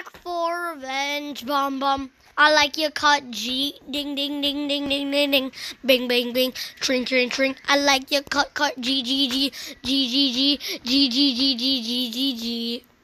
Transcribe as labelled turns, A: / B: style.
A: back for revenge, bum bum. I like your cut, G. Ding ding ding ding ding ding ding. Bing bing bing. Tring tring tring. I like your cut, G G G G G G G G G G G G G.